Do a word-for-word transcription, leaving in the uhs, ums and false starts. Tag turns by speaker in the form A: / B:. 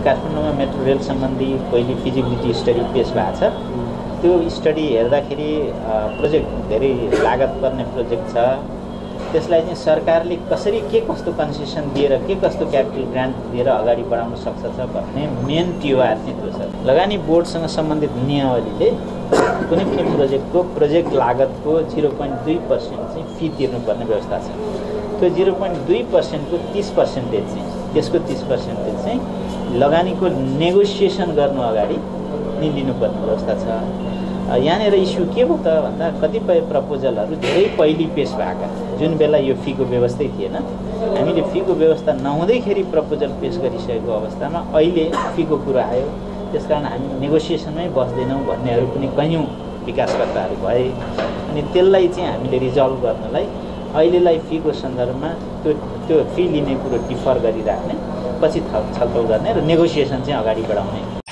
A: काठमाडौँमा metro rail सम्बन्धी पहिले फिजिबिलिटी स्टडी पेश भएको छ। त्यो स्टडी हेर्दाखेरि प्रोजेक्ट धेरै लागत पर्ने प्रोजेक्ट छ। त्यसलाई चाहिँ सरकारले कसरी के कस्तो कन्सेसन दिएर के कस्तो क्यापिटल ग्रान्ट दिएर अगाडि बढाउन सक्छ छ भन्ने मेन टिओआर चाहिँ त्यो छ। लगानी बोर्डसँग सम्बन्धित नियमावलीले कुनै पनि प्रोजेक्टको प्रोजेक्ट लागतको जिरो पोइन्ट दुई पर्सेन्ट चाहिँ फी तिर्नुपर्ने व्यवस्था छ। त्यो जिरो पोइन्ट दुई पर्सेन्टको तिस पर्सेन्टेज चाहिँ त्यसको तिस पर्सेन्टेज चाहिँ लगानीको नेगोसिएसन गर्नु अगाडि नि लिनुपर्ने व्यवस्था छ। यहाँनिर इस्यु के भयो त भन्दा कतिपय प्रपोजलहरू धेरै पहिली पेश भएका, जुन बेला यो फीको व्यवस्थै थिएन। हामीले फीको व्यवस्था नहुँदैखेरि प्रपोजल पेश गरिसकेको अवस्थामा अहिले फीको कुरा आयो, त्यसकारण हामी नेगोसिएसनमै बस्दैनौँ भन्नेहरू पनि कैयौँ विकासकर्ताहरू भए। अनि त्यसलाई चाहिँ हामीले रिजल्भ गर्नलाई अहिलेलाई फीको सन्दर्भमा त्यो त्यो फी लिने कुरो डिफर गरिराख्ने, पछि छलफल गर्ने र नेगोसिएसन चाहिँ अगाडि बढाउने।